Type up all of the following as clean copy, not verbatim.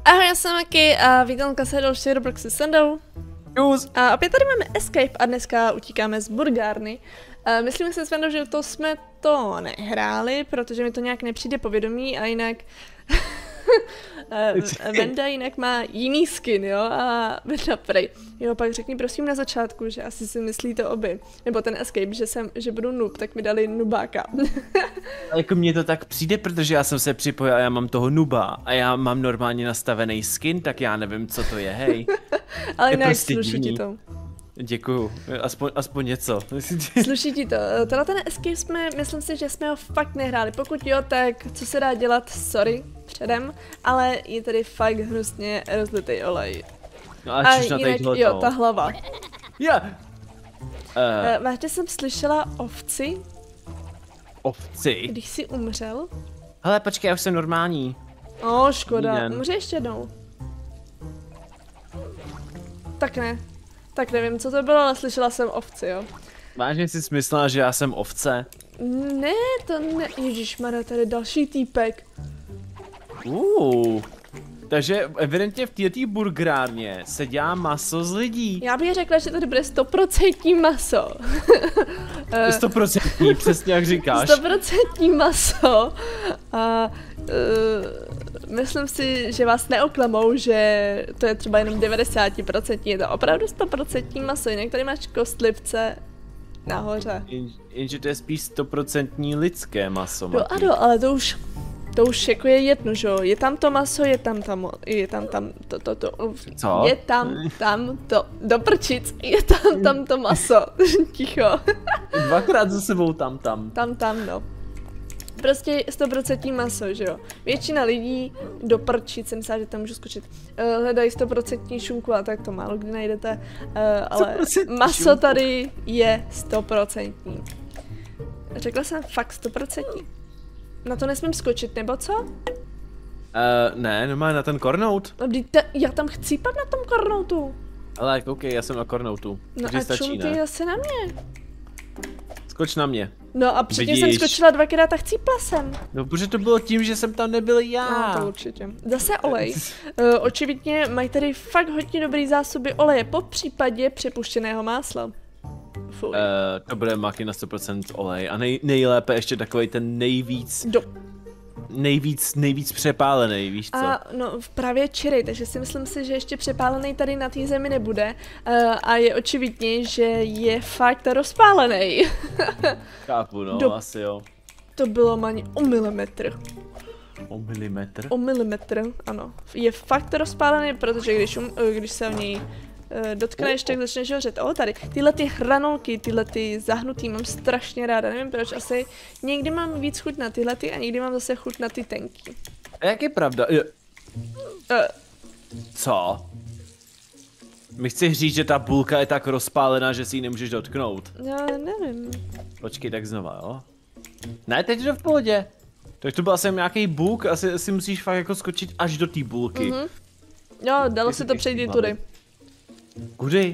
Ahoj, já jsem Maki a vítám se další Robloxy s Sandou. A opět tady máme Escape a dneska utíkáme z burgárny. Myslím si s Vendou, že to jsme to nehráli, protože mi to nějak nepřijde povědomí a jinak... Venda jinak má jiný skin, jo, a Venda prej. Jo, pak řekni prosím na začátku, že asi si myslíte obě. Nebo ten Escape, že budu noob, tak mi dali nubáka. Jako mně to tak přijde, protože já jsem se připojil a já mám toho nuba a já mám normálně nastavený skin, tak já nevím, co to je, hej. Ale jinak prostě sluší ti to. Děkuju, aspoň něco. Sluší ti to. Tenhle ten Escape myslím si, že jsme ho fakt nehráli. Pokud jo, tak co se dá dělat, sorry předem, ale je tady fakt hnusně rozlitý olej. No a jinak, jo, ta hlava. Yeah. Vážně jsem slyšela ovci. Ovci? Když jsi umřel. Hele, počkej, já už jsem normální. Škoda, umře ještě jednou. Tak ne. Tak nevím, co to bylo, ale slyšela jsem ovci, jo. Vážně jsi myslela, že já jsem ovce? Ne, to ne. Ježišmarja, tady další týpek. Takže evidentně v této burgerárně se dělá maso z lidí. Já bych řekla, že tady bude 100% maso. 100%, přesně jak říkáš. 100% maso. A myslím si, že vás neoklamou, že to je třeba jenom 90%, je to opravdu 100% maso, jinak tady máš kostlivce nahoře. Jenže to je spíš 100% lidské maso. No ano, ale to už jako je jedno, že jo, je tam to maso, je tam to, Co? Je tam to, do prčic, je tam to maso, ticho. Dvakrát za sebou tam. Tam, no. Prostě 100% maso, že jo. Většina lidí do prčic, jsem myslela, že tam můžu skočit, hledají 100% šunku a tak to málo kdy najdete, ale maso tady je 100%. Řekla jsem fakt 100%. Na to nesmím skočit, nebo co? Ne, normálně na ten kornout. No, já tam chcípat na tom kornoutu. Ale koukej, já jsem na kornoutu. No a čum ty asi na mě. Skoč na mě. No a předtím jsem skočila dvakrát a chcípla jsem. No, protože to bylo tím, že jsem tam nebyl já. No, to určitě. Zase olej. Očividně mají tady fakt hodně dobrý zásoby oleje, po případě přepuštěného másla. To bude Maki na 100% olej a nejlépe ještě takovej ten nejvíc přepálený, víš co? No právě cherry, takže si myslím si, že ještě přepálený tady na té zemi nebude a je očividně, že je fakt rozpálený. Chápu, no, asi jo. To bylo mani o milimetr. O milimetr? O milimetr, ano. Je fakt rozpálený, protože když se o něj dotkneš, tak začneš hořet. Tady, tyhle ty hranolky, tyhle ty zahnutý mám strašně ráda, nevím proč, asi někdy mám víc chuť na tyhle ty a někdy mám zase chuť na ty tenký. A jak je pravda? Co? Mi chceš říct, že ta bulka je tak rozpálená, že si ji nemůžeš dotknout? Já nevím. Počkej, tak znova, jo? Ne, teď je to v pohodě. Tak to byl asi nějaký bůk, asi musíš fakt jako skočit až do té bulky. Jo, dalo se to přejít tudy. Kudy?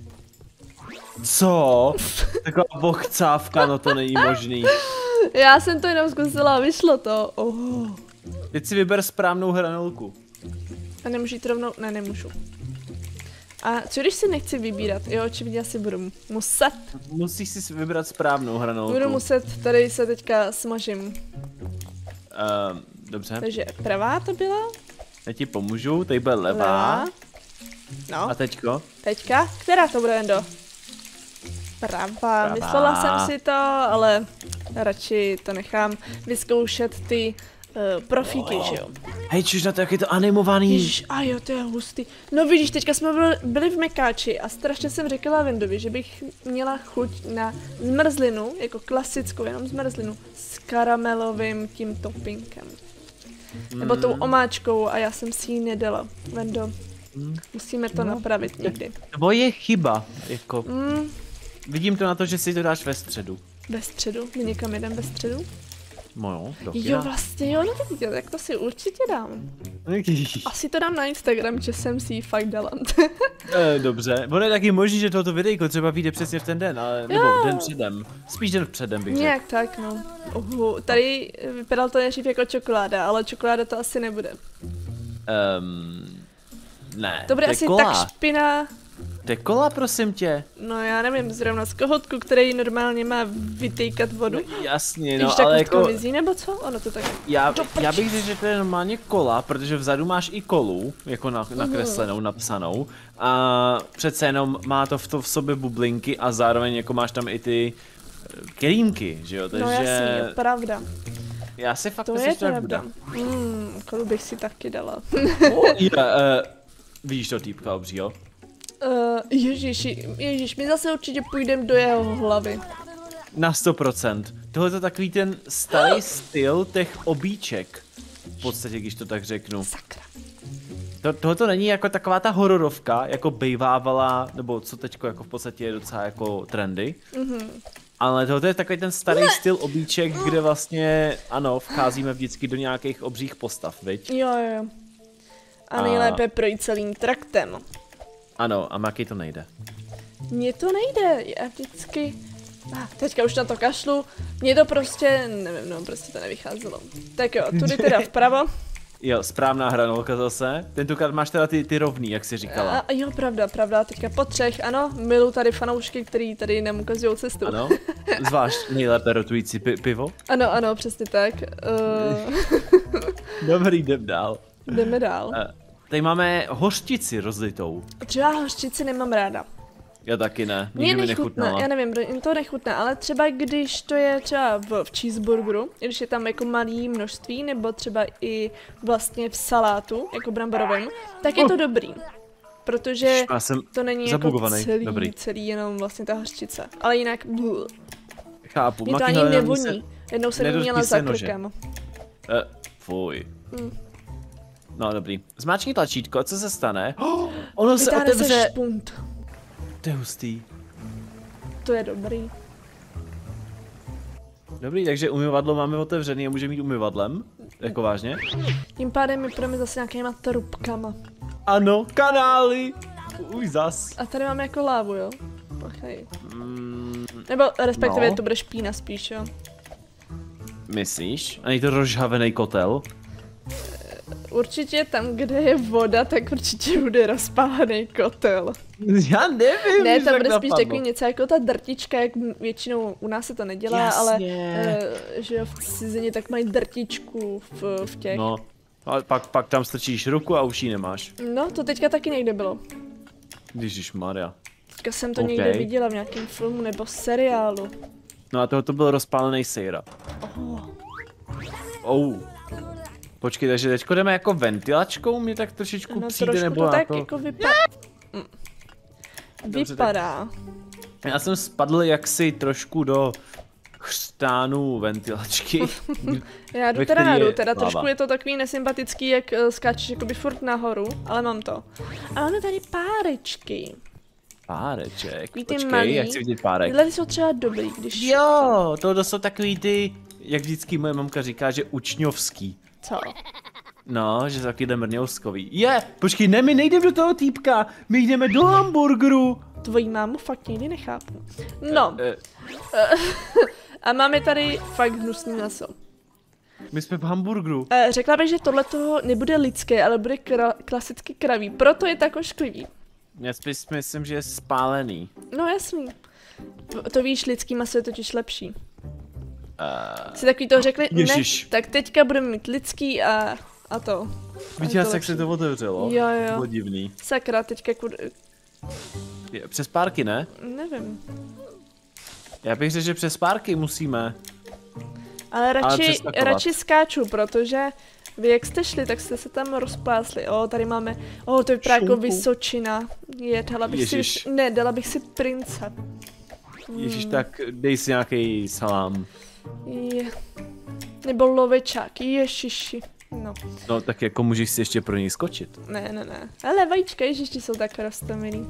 Co? Taková bochcávka, no to není možný. Já jsem to jenom zkusila a vyšlo to. Teď si vyber správnou hranolku. A nemůžu jít rovnou? Ne, nemůžu. A co když si nechci vybírat? Jo, očividně asi budu muset. Musíš si vybrat správnou hranolku. Budu muset, tady se teďka smažím. Dobře. Takže pravá to byla? Já ti pomůžu, tady bude levá. No. A teďko? Teďka? Která to bude, Endo? Pravá. Myslela jsem si to, ale radši to nechám vyzkoušet ty profíky, že jo? Hej, čuž na to, jak je to animovaný. Ježiš, a jo, to je hustý. No vidíš, teďka jsme byli v Mekáči a strašně jsem říkala Vendovi, že bych měla chuť na zmrzlinu, jako klasickou, jenom zmrzlinu, s karamelovým tím topinkem. Nebo tou omáčkou a já jsem si ji nedala. Vendo, musíme to napravit někdy. Tvoje chyba, jako. Vidím to na to, že si to dáš ve středu. Ve středu? My někam jedem ve středu? No jo, jo, vlastně jo, no vidíte, tak to si určitě dám. Asi to dám na Instagram, že jsem si ji fakt dala. Dobře, ono je taky možný, že tohoto videjko třeba vyjde přesně v ten den, ale nebo den předem. Spíš den předem bych řekl. Nějak tak, no. Tady vypadal to nejdřív jako čokoláda, ale čokoláda to asi nebude. Ne, To bude je asi kola. tak špina. To je kola, prosím tě. No já nevím, zrovna z kohotku, který normálně má vytejkat vodu. Jasně, Když no, tak ale jako... jako... mizí, nebo co? Ono to tak... Já bych řekl, že to je normálně kola, protože vzadu máš i kolu, jako nakreslenou, napsanou. A přece jenom má to v sobě bublinky a zároveň jako máš tam i ty kelímky, že jo, takže... No jasně, je pravda. Já si fakt To myslím, je že to pravda. nebude. Kolu bych si taky dala. Vidíš to týpka obřího? Ježiš, my zase určitě půjdeme do jeho hlavy. Na 100%. Tohle je takový ten starý styl těch obíček. V podstatě, když to tak řeknu. Sakra. Tohle to není jako taková ta hororovka, jako bejvávala, nebo co teďko jako v podstatě je docela jako trendy. Ale tohle je takový ten starý styl obíček, kde vlastně, ano, vcházíme vždycky do nějakých obřích postav, viď? Jo. A nejlépe projít celým traktem. Ano, a Maki to nejde. Mně to nejde, já vždycky... Teďka už na to kašlu, mně to prostě, nevím, no prostě to nevycházelo. Tak jo, tudy teda vpravo. Jo, správná hranolka zase. Tentokrát máš teda ty rovný, jak jsi říkala. A jo, pravda, teďka po 3, ano, milu tady fanoušky, který tady nám ukazují cestu. Ano, zvlášť nejlépe rotující pivo. Ano, přesně tak. Dobrý, jdem dál. Jdeme dál. Tady máme hořčici rozlitou. Třeba hořčici nemám ráda. Já taky ne, Mně nikdy mi nechutná, nechutnala. já nevím, jim to nechutná, ale třeba když to je třeba v cheeseburgeru, když je tam jako malý množství, nebo třeba i vlastně v salátu, jako bramborovém, tak je to dobrý. Protože Já jsem to není jako zabugovaný. Dobrý. celý jenom vlastně ta hořčice. Ale jinak Chápu. mě to Maki, ani hele, nevoní. Jednou jsem nedotkni měla se za nože. krkem. Fuj. No dobrý. Zmáčkni tlačítko, co se stane? Ono se Vytáhne se otevře. špunt. To je hustý. To je dobrý. Dobrý, takže umyvadlo máme otevřený a můžeme mít umyvadlem. Jako vážně? Tím pádem my půjdeme zase nějakýma trubkama. Ano, kanály. Už zas. A tady máme jako lávu, jo? Okay. Nebo respektive no. to bude špína spíš, jo? Myslíš? A není to rozžhavený kotel? Určitě tam, kde je voda, tak určitě bude rozpálený kotel. Já nevím, Ne, že tam tak bude spíš napadlo. takový něco jako ta drtička, jak většinou u nás se to nedělá, Jasně. ale že jo, v cizině tak mají drtičku v těch. No, ale pak tam strčíš ruku a už ji nemáš. No, to teďka taky někde bylo. Ježišmarja. Teďka jsem to OK. někde viděla v nějakém filmu nebo seriálu. No a tohle byl rozpálený sejra. Počkej, takže teďko jdeme jako ventilačkou, mě tak trošičku No přijde, trošku nebo to já tak to... jako vypadá. Dobře, Vypadá. Já jsem spadl jaksi trošku do chřtánu ventilačky. Já jdu ve teda který nahoru, je teda lava. trošku je to takový nesympatický, jak skáčeš jakoby furt nahoru, ale mám to. A máme tady párečky. Páreček, Takový ty počkej, malý. jak chci vidět párek. Tyhle jsou třeba dobrý, když... Jo, to jsou takový ty, jak vždycky moje mamka říká, že učňovský. Co? No, že jsou taky mrňouskový. Počkej, ne, my nejdeme do toho týpka, my jdeme do hamburgeru. Tvojí mámu fakt nikdy nechápu. No, Eh, a máme tady fakt hnusný maso. my jsme v hamburgeru. Řekla bych, že tohleto nebude lidské, ale bude klasicky kravý, proto je tak ošklivý. Já spíš myslím, že je spálený. No jasný. To víš, lidský maso je totiž lepší. Si takový to řekli, Ježiš. ne, tak teďka budeme mít lidský a to. Víš, jak se to otevřelo? Jo. Bylo divný. Sakra, teďka Přes párky, ne? nevím. Já bych řekl, že přes párky musíme. Ale přeskakovat. radši skáču, protože vy jak jste šli, tak jste se tam rozpásli. Tady máme, to vypadá jako Šunku. Vysočina. Dala bych Ježiš. si, ne, dala bych si prince. Ježíš, tak dej si nějaký salám. Nebo lovečák, ježiši. No, No, tak jako můžeš si ještě pro něj skočit. ne. Ale vajíčka, ježiši, jsou tak roztomilý.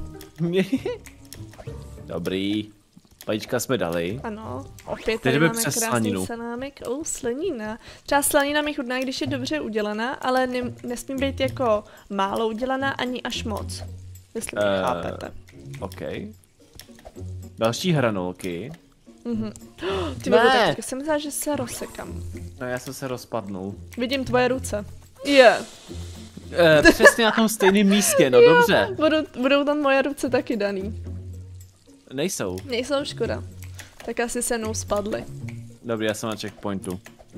Dobrý. Vajíčka jsme dali. Ano, opět Teď tady jdeme máme přes krásný slaninu. salámek. Slanina. Třeba slanina mi chutná, když je dobře udělaná, ale nesmí být jako málo udělaná, ani až moc. Jestli mě chápete. OK. Další hranolky. Ty Ne. vole, tak jsem myslela, že se rozsekám. No, já jsem se rozpadnul. Vidím tvoje ruce. Je. Přesně na tom stejném místě, no Jo, dobře. Budou tam moje ruce taky daný. Nejsou. Nejsou, škoda. Tak asi se mnou spadly. Dobrý, já jsem na checkpointu.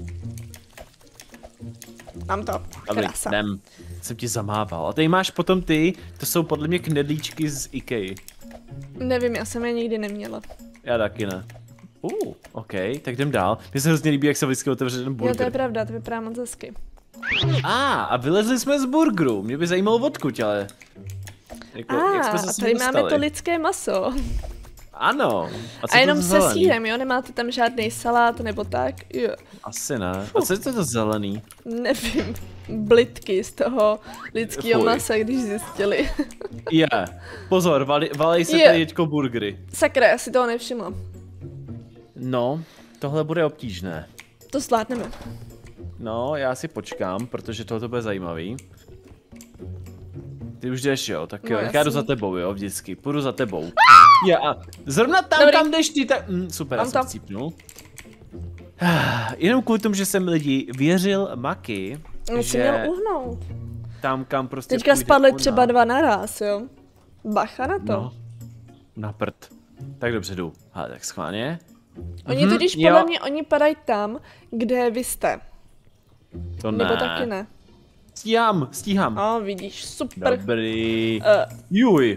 Mám to. Dobrý, Krása. jdem. Jsem ti zamával. A tady máš potom ty, to jsou podle mě knedlíčky z Ikei. Nevím, já jsem je nikdy neměla. Já taky ne. OK, tak jdem dál. Mně se hrozně líbí, jak se vždycky otevře ten Jo, burger. to je pravda, to vypadá moc hezky. A vylezli jsme z burgeru. Mě by zajímalo odkud, ale... Jako, jak jsme se A sem tady máme dostali? to lidské maso. Ano. Co A jenom to se zelený? sýrem, jo? Nemáte tam žádný salát nebo tak? Jo. Asi ne. A co je to zelený? Nevím. Blitky z toho lidského Fuj. masa, když zjistili. Je. Pozor, valej se Je. tady teďko burgery. Sakra, já si toho nevšimla. No, tohle bude obtížné. To zvládneme. No, já si počkám, protože tohle bude zajímavý. Ty už jdeš, jo? Tak jo, No, tak já jdu jasně. za tebou, jo, vždycky. Půjdu za tebou. Já, a zrovna tam, Dobrý. kam jdeš ty, tak... super, já Mám jsem to. chcípnul. Jenom kvůli tomu, že jsem lidi věřil Maki, Musím že měl uhnout. tam, kam prostě Teďka půjde spadly ona. třeba 2 naraz, jo? Bacha na to. No, na prd. Tak dobře jdu. Ale tak schválně. Oni totiž jo. podle mě, oni padají tam, kde vy jste. To ne. Nebo taky ne. Stíhám. A vidíš, super. Dobrý. Uh, Juj.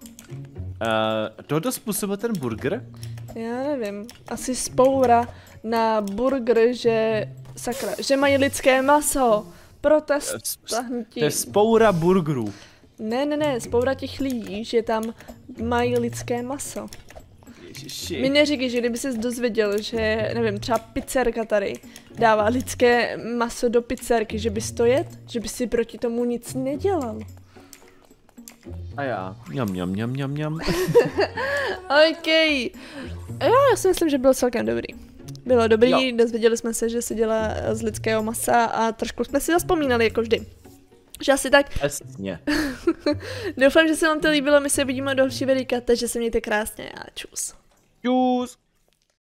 Tohoto způsobil ten burger? já nevím, asi spoura na burger, že, sakra, že mají lidské maso. Protest To hnutí. je spoura burgerů. Ne, spoura těch lidí, že tam mají lidské maso. Ježiši. Mi neříkej, že kdyby ses dozvěděl, že, nevím, třeba pizzerka tady dává lidské maso do pizzerky, že bys to jet? Že bys si proti tomu nic nedělal. A já. Mňam. OK. Jo, já si myslím, že byl celkem dobrý. Bylo dobrý, Jo. dozvěděli jsme se, že se dělá z lidského masa a trošku jsme si zaspomínali, jako vždy. Že asi tak. Přesně. Doufám, že se vám to líbilo, my se vidíme do další videa, takže se mějte krásně a čus. Čus.